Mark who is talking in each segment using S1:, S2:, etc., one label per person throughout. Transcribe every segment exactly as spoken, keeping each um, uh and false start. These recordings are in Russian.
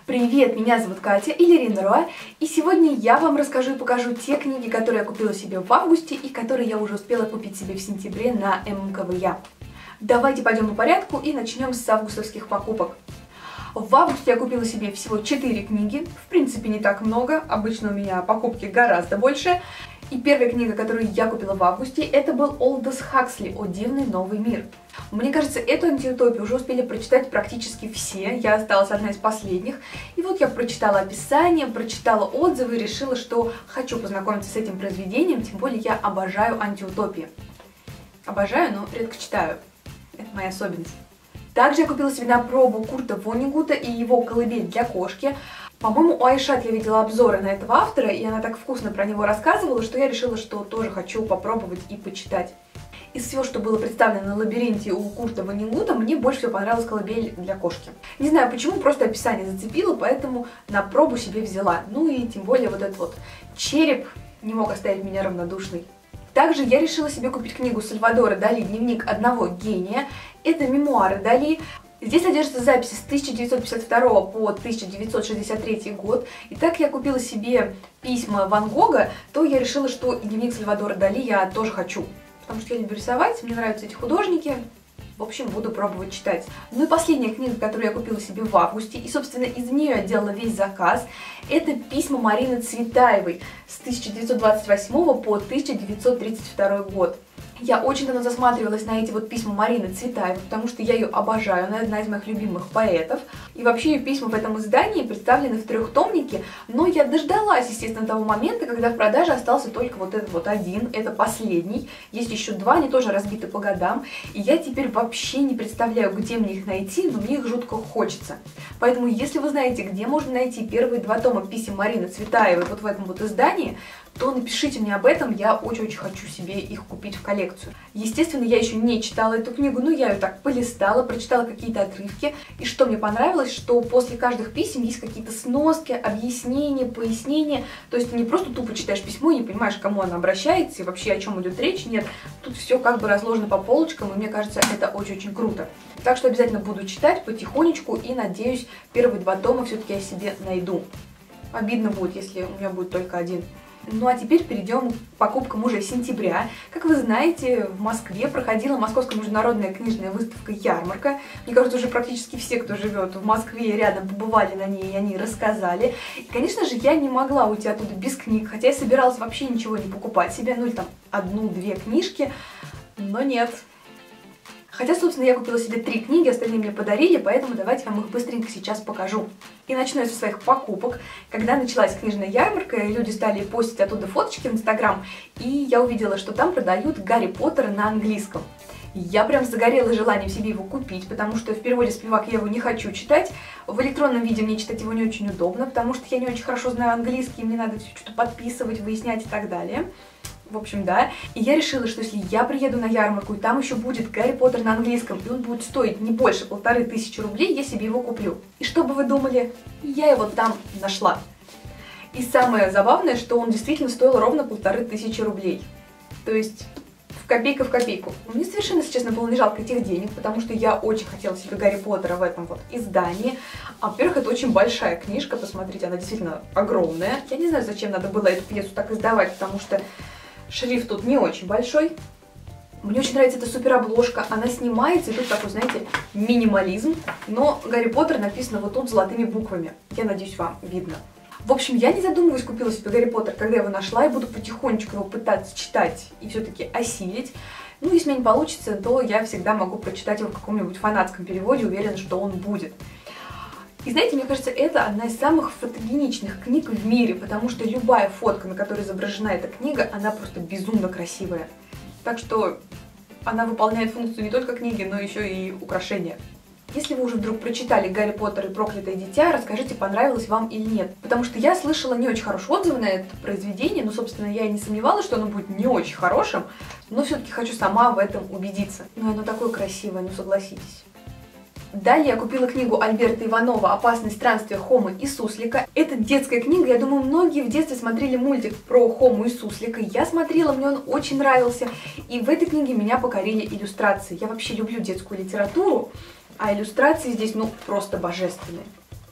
S1: Привет, меня зовут Катя или Ирина Руа, и сегодня я вам расскажу и покажу те книги, которые я купила себе в августе и которые я уже успела купить себе в сентябре на эм ка вэ я. Давайте пойдем по порядку и начнем с августовских покупок. В августе я купила себе всего четыре книги, в принципе не так много, обычно у меня покупки гораздо больше. И первая книга, которую я купила в августе, это был Олдос Хаксли «О дивный новый мир». Мне кажется, эту антиутопию уже успели прочитать практически все, я осталась одна из последних. И вот я прочитала описание, прочитала отзывы и решила, что хочу познакомиться с этим произведением, тем более я обожаю антиутопии. Обожаю, но редко читаю. Это моя особенность. Также я купила себе на пробу Курта Воннегута и его «Колыбель для кошки». По-моему, у Айшат я видела обзоры на этого автора, и она так вкусно про него рассказывала, что я решила, что тоже хочу попробовать и почитать. Из всего, что было представлено на лабиринте у Курта Воннегута, мне больше всего понравилась «Колыбель для кошки». Не знаю почему, просто описание зацепило, поэтому на пробу себе взяла. Ну и тем более вот этот вот череп не мог оставить меня равнодушной. Также я решила себе купить книгу Сальвадора Дали «Дневник одного гения». Это мемуары Дали. Здесь содержатся записи с тысяча девятьсот пятьдесят второго по тысяча девятьсот шестьдесят третий год. И так я купила себе письма Ван Гога, то я решила, что и дневник Сальвадора Дали я тоже хочу. Потому что я люблю рисовать, мне нравятся эти художники. В общем, буду пробовать читать. Ну и последняя книга, которую я купила себе в августе, и, собственно, из нее я делала весь заказ, это письма Марины Цветаевой с тысяча девятьсот двадцать восьмого по тысяча девятьсот тридцать второй год. Я очень давно засматривалась на эти вот письма Марины Цветаевой, потому что я ее обожаю, она одна из моих любимых поэтов. И вообще ее письма в этом издании представлены в трехтомнике, но я дождалась, естественно, того момента, когда в продаже остался только вот этот вот один, это последний. Есть еще два, они тоже разбиты по годам, и я теперь вообще не представляю, где мне их найти, но мне их жутко хочется. Поэтому, если вы знаете, где можно найти первые два тома писем Марины Цветаевой вот в этом вот издании, то напишите мне об этом, я очень-очень хочу себе их купить в коллекцию. Естественно, я еще не читала эту книгу, но я ее так полистала, прочитала какие-то отрывки, и что мне понравилось, что после каждых писем есть какие-то сноски, объяснения, пояснения, то есть не просто тупо читаешь письмо и не понимаешь, к кому оно обращается, и вообще о чем идет речь, нет, тут все как бы разложено по полочкам, и мне кажется, это очень-очень круто. Так что обязательно буду читать потихонечку, и надеюсь, первые два тома все-таки я себе найду. Обидно будет, если у меня будет только один. Ну а теперь перейдем к покупкам уже сентября. Как вы знаете, в Москве проходила Московская международная книжная выставка «Ярмарка». Мне кажется, уже практически все, кто живет в Москве и рядом, побывали на ней, и они рассказали. И, конечно же, я не могла уйти оттуда без книг, хотя я собиралась вообще ничего не покупать себе, ну или там одну-две книжки, но нет. Хотя, собственно, я купила себе три книги, остальные мне подарили, поэтому давайте вам их быстренько сейчас покажу. И начну я со своих покупок. Когда началась книжная ярмарка, люди стали постить оттуда фоточки в Инстаграм, и я увидела, что там продают Гарри Поттера на английском. Я прям загорелась желанием себе его купить, потому что в переводе Спивак я его не хочу читать. В электронном виде мне читать его не очень удобно, потому что я не очень хорошо знаю английский, мне надо все что-то подписывать, выяснять и так далее. В общем, да. И я решила, что если я приеду на ярмарку, и там еще будет Гарри Поттер на английском, и он будет стоить не больше полторы тысячи рублей, я себе его куплю. И что бы вы думали? Я его там нашла. И самое забавное, что он действительно стоил ровно полторы тысячи рублей. То есть в копейка в копейку. Мне совершенно, если честно, было не жалко этих денег, потому что я очень хотела себе Гарри Поттера в этом вот издании. А, во-первых, это очень большая книжка, посмотрите, она действительно огромная. Я не знаю, зачем надо было эту пьесу так издавать, потому что шрифт тут не очень большой. Мне очень нравится эта супер обложка. Она снимается, и тут такой, знаете, минимализм. Но Гарри Поттер написано вот тут золотыми буквами. Я надеюсь, вам видно. В общем, я не задумываясь купила себе Гарри Поттер, когда я его нашла, и буду потихонечку его пытаться читать и все-таки осилить. Ну, если у меня не получится, то я всегда могу прочитать его в каком-нибудь фанатском переводе, уверена, что он будет. И знаете, мне кажется, это одна из самых фотогеничных книг в мире, потому что любая фотка, на которой изображена эта книга, она просто безумно красивая. Так что она выполняет функцию не только книги, но еще и украшения. Если вы уже вдруг прочитали «Гарри Поттер и проклятое дитя», расскажите, понравилось вам или нет. Потому что я слышала не очень хорошие отзывы на это произведение, но, собственно, я и не сомневалась, что оно будет не очень хорошим, но все-таки хочу сама в этом убедиться. Но оно такое красивое, ну согласитесь. Далее я купила книгу Альберта Иванова «Опасные странствия Хомы и Суслика». Это детская книга, я думаю, многие в детстве смотрели мультик про Хому и Суслика. Я смотрела, мне он очень нравился. И в этой книге меня покорили иллюстрации. Я вообще люблю детскую литературу, а иллюстрации здесь, ну, просто божественные.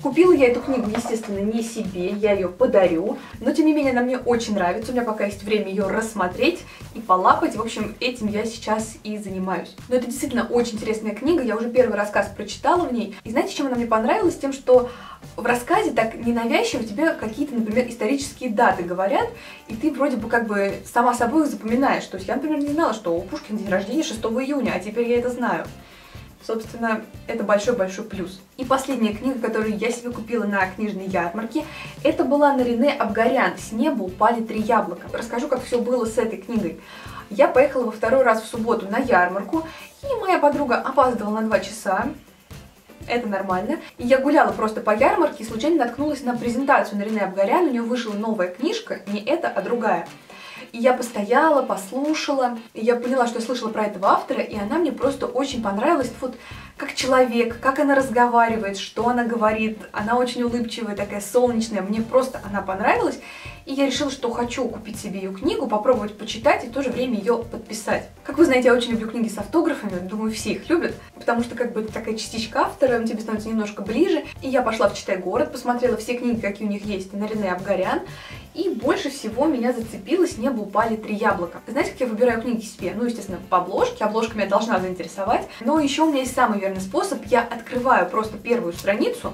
S1: Купила я эту книгу, естественно, не себе, я ее подарю, но тем не менее она мне очень нравится, у меня пока есть время ее рассмотреть и полапать, в общем, этим я сейчас и занимаюсь. Но это действительно очень интересная книга, я уже первый рассказ прочитала в ней, и знаете, чем она мне понравилась? Тем, что в рассказе так ненавязчиво тебе какие-то, например, исторические даты говорят, и ты вроде бы как бы сама собой их запоминаешь. То есть я, например, не знала, что у Пушкина день рождения шестого июня, а теперь я это знаю. Собственно, это большой-большой плюс. И последняя книга, которую я себе купила на книжной ярмарке, это была Нарине Абгарян «С неба упали три яблока». Расскажу, как все было с этой книгой. Я поехала во второй раз в субботу на ярмарку, и моя подруга опаздывала на два часа. Это нормально. И я гуляла просто по ярмарке и случайно наткнулась на презентацию Нарине Абгарян. У нее вышла новая книжка, не эта, а другая. И я постояла, послушала, и я поняла, что я слышала про этого автора, и она мне просто очень понравилась, вот как человек, как она разговаривает, что она говорит. Она очень улыбчивая, такая солнечная, мне просто она понравилась. И я решила, что хочу купить себе ее книгу, попробовать почитать и в то же время ее подписать. Как вы знаете, я очень люблю книги с автографами, думаю, все их любят, потому что как бы это такая частичка автора, тебе становится немножко ближе. И я пошла в «Читай город», посмотрела все книги, какие у них есть, Нарине Абгарян, и больше всего меня зацепило «С неба упали три яблока». Знаете, как я выбираю книги себе? Ну, естественно, по обложке, обложка меня должна заинтересовать, но еще у меня есть самый верный способ, я открываю просто первую страницу,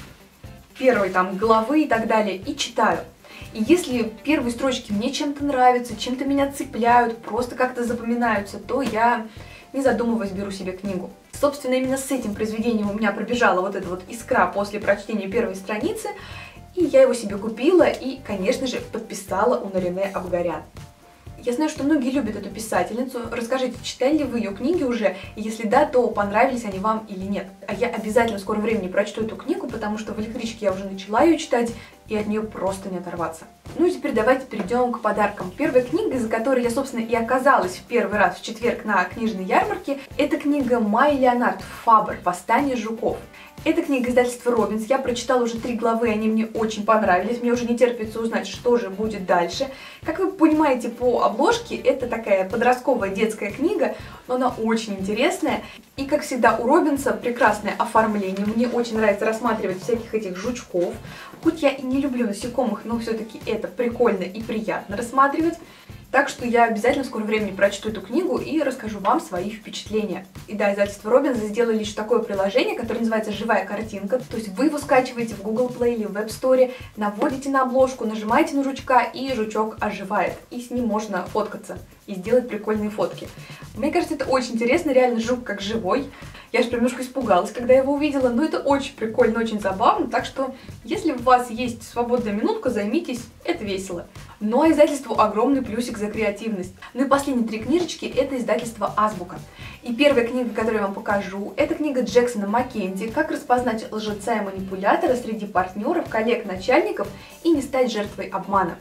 S1: первой там главы и так далее, и читаю. И если первые строчки мне чем-то нравятся, чем-то меня цепляют, просто как-то запоминаются, то я, не задумываясь, беру себе книгу. Собственно, именно с этим произведением у меня пробежала вот эта вот искра после прочтения первой страницы, и я его себе купила и, конечно же, подписала у Нарине Абгарян. Я знаю, что многие любят эту писательницу. Расскажите, читали ли вы ее книги уже? И если да, то понравились они вам или нет? А я обязательно в скором времени прочту эту книгу, потому что в электричке я уже начала ее читать, и от нее просто не оторваться. Ну и теперь давайте перейдем к подаркам. Первая книга, из-за которой я, собственно, и оказалась в первый раз в четверг на книжной ярмарке, это книга Майи Леонард «Фабр. Восстание жуков». Это книга издательства Робинс. Я прочитала уже три главы, они мне очень понравились. Мне уже не терпится узнать, что же будет дальше. Как вы понимаете по обложке, это такая подростковая детская книга, но она очень интересная. И, как всегда, у Робинса прекрасное оформление. Мне очень нравится рассматривать всяких этих жучков. Хоть я и не люблю насекомых, но все-таки это прикольно и приятно рассматривать. Так что я обязательно в скором времени прочту эту книгу и расскажу вам свои впечатления. И да, издательство Робинса сделали лишь такое приложение, которое называется «Живая картинка». То есть вы его скачиваете в Google Play или в App Store, наводите на обложку, нажимаете на жучка, и жучок оживает. И с ним можно фоткаться и сделать прикольные фотки. Мне кажется, это очень интересно, реально жук как живой. Я же прям немножко испугалась, когда я его увидела, но это очень прикольно, очень забавно, так что, если у вас есть свободная минутка, займитесь, это весело. Но издательству огромный плюсик за креативность. Ну и последние три книжечки – это издательство Азбука. И первая книга, которую я вам покажу, это книга Джексона Маккензи «Как распознать лжеца и манипулятора среди партнеров, коллег, начальников и не стать жертвой обмана».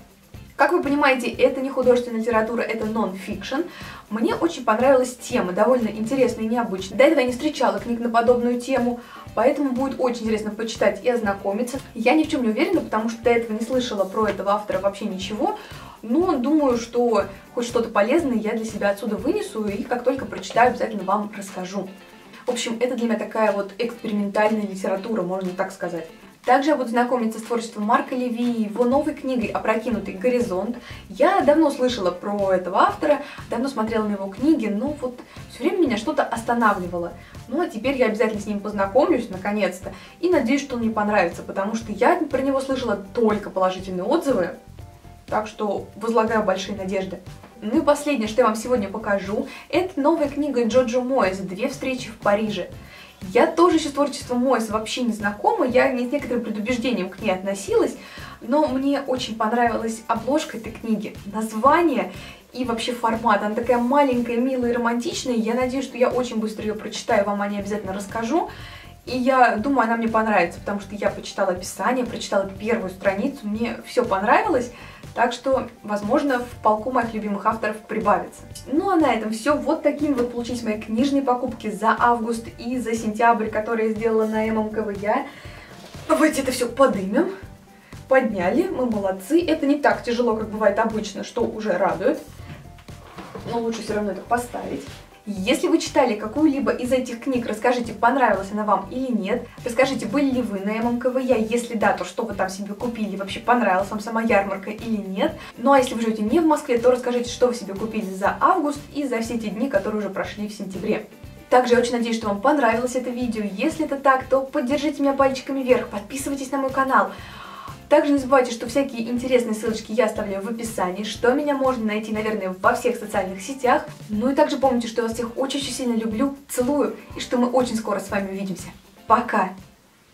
S1: Как вы понимаете, это не художественная литература, это нон-фикшн. Мне очень понравилась тема, довольно интересная и необычная. До этого я не встречала книг на подобную тему, поэтому будет очень интересно почитать и ознакомиться. Я ни в чем не уверена, потому что до этого не слышала про этого автора вообще ничего, но думаю, что хоть что-то полезное я для себя отсюда вынесу, и как только прочитаю, обязательно вам расскажу. В общем, это для меня такая вот экспериментальная литература, можно так сказать. Также я буду знакомиться с творчеством Марка Леви, его новой книгой «Опрокинутый горизонт». Я давно слышала про этого автора, давно смотрела на его книги, но вот все время меня что-то останавливало. Ну а теперь я обязательно с ним познакомлюсь, наконец-то, и надеюсь, что он мне понравится, потому что я про него слышала только положительные отзывы, так что возлагаю большие надежды. Ну и последнее, что я вам сегодня покажу, это новая книга Джоджо Моэса «Две встречи в Париже». Я тоже еще с творчеством Моэса вообще не знакома, я не с некоторым предубеждением к ней относилась, но мне очень понравилась обложка этой книги, название и вообще формат. Она такая маленькая, милая и романтичная, я надеюсь, что я очень быстро ее прочитаю, вам о ней обязательно расскажу. И я думаю, она мне понравится, потому что я почитала описание, прочитала первую страницу, мне все понравилось. Так что, возможно, в полку моих любимых авторов прибавится. Ну а на этом все. Вот такими вот получились мои книжные покупки за август и за сентябрь, которые я сделала на эм эм ка вэ я. Давайте это все подымем. Подняли, мы молодцы. Это не так тяжело, как бывает обычно, что уже радует. Но лучше все равно это поставить. Если вы читали какую-либо из этих книг, расскажите, понравилась она вам или нет. Расскажите, были ли вы на эм эм ка вэ я, если да, то что вы там себе купили, вообще понравилась вам сама ярмарка или нет. Ну а если вы живете не в Москве, то расскажите, что вы себе купили за август и за все те дни, которые уже прошли в сентябре. Также я очень надеюсь, что вам понравилось это видео. Если это так, то поддержите меня пальчиками вверх, подписывайтесь на мой канал. Также не забывайте, что всякие интересные ссылочки я оставляю в описании, что меня можно найти, наверное, во всех социальных сетях. Ну и также помните, что я вас всех очень-очень сильно люблю, целую, и что мы очень скоро с вами увидимся. Пока!